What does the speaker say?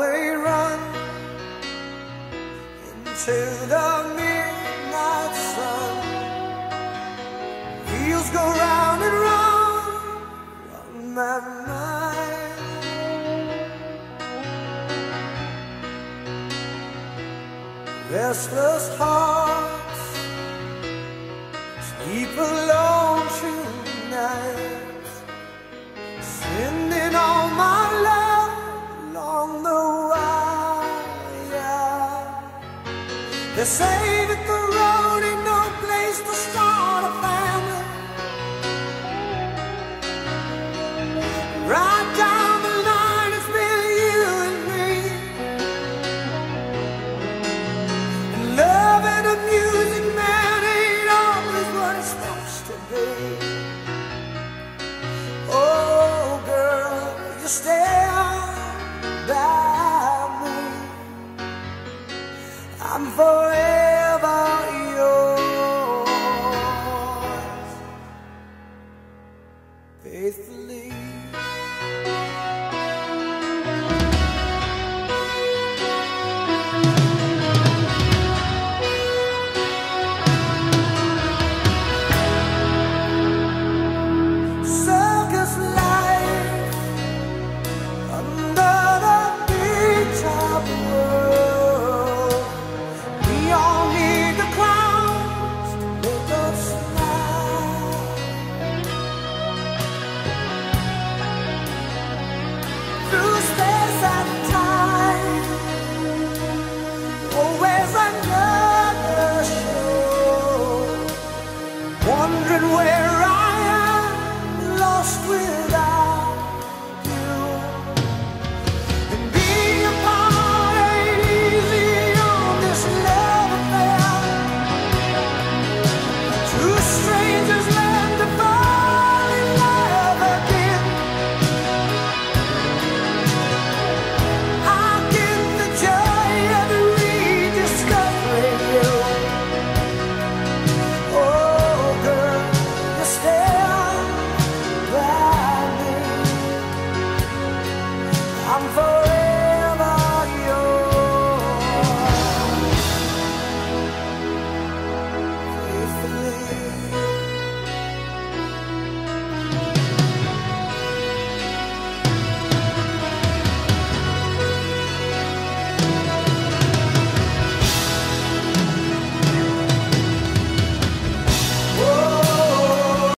they run into the midnight sun. Wheels go round and round on my mind. Restless hearts sleep alone tonight, sending all my love along the wire. They say that the road ain't no place to start a family. Right down the line, it's been you and me, and love and a music man ain't always what it's supposed to be. Oh girl, you stand by me. I'm for